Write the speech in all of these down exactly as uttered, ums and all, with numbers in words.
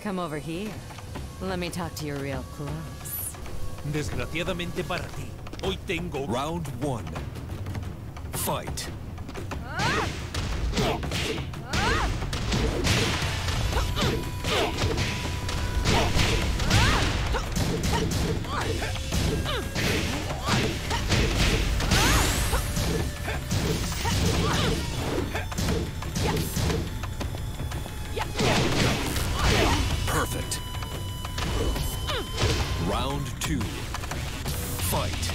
Come over here. Let me talk to you real close. Desgraciadamente para ti, hoy tengo... Round one. Fight. Perfect. Round two. Fight.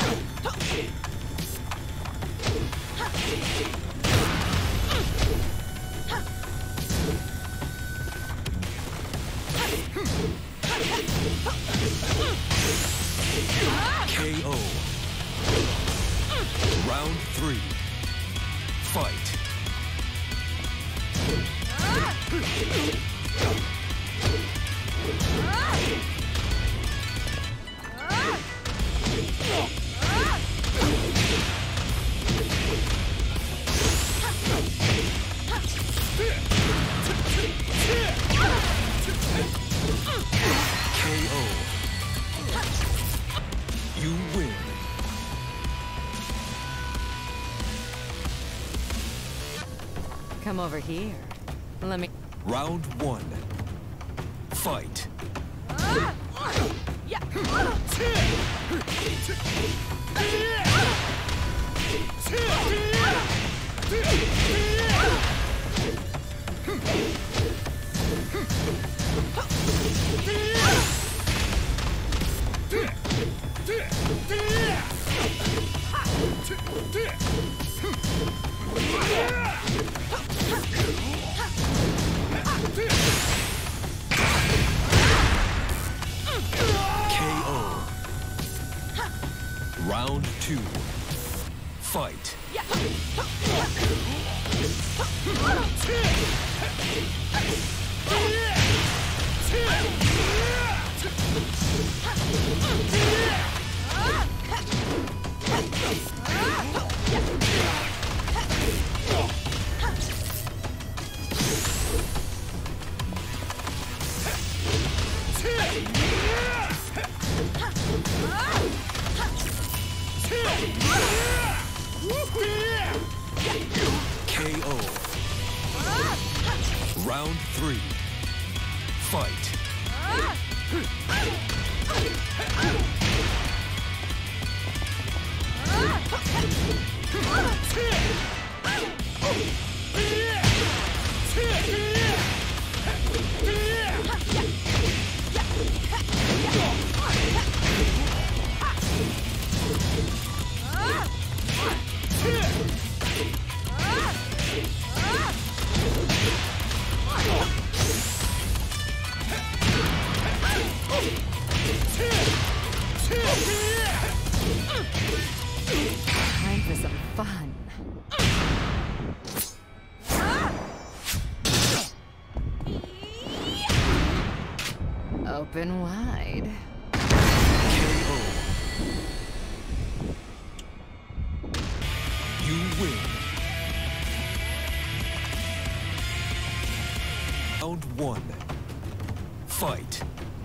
K O. Round three. Fight. K O. You win. Come over here. Let me... Round one. Fight. K O. Round two. Fight. K O. Round three. Fight. Time for some fun. Open wide. K O. You win. Round one. Fight.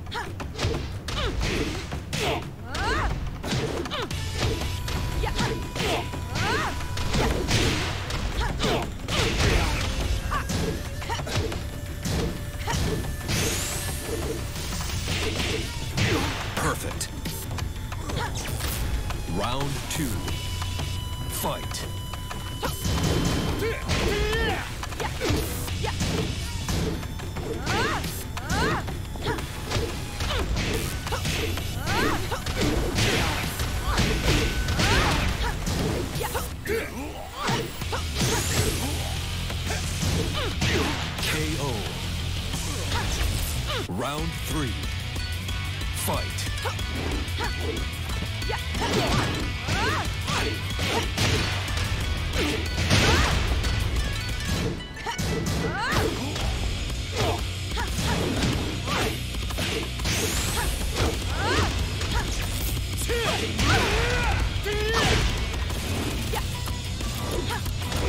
Perfect. Round two. Fight. K O. Round three. Fight.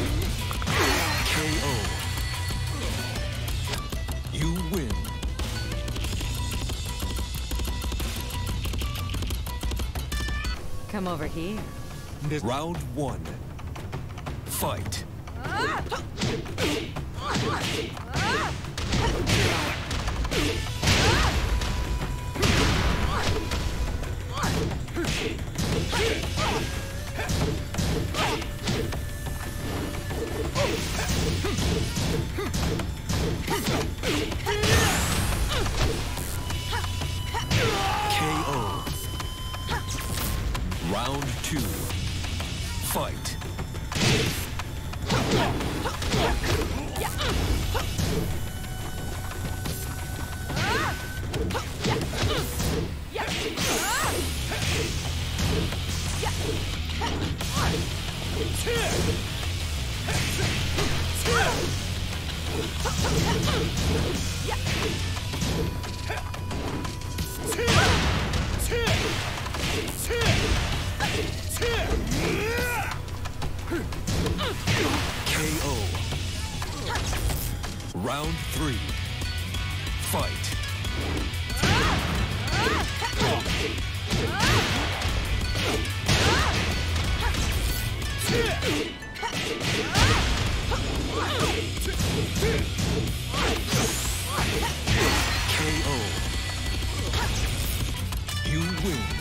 K O. You win. Come over here. Round one. Fight. K O. Round two. Fight. K O. Round three. Fight. K O. You win.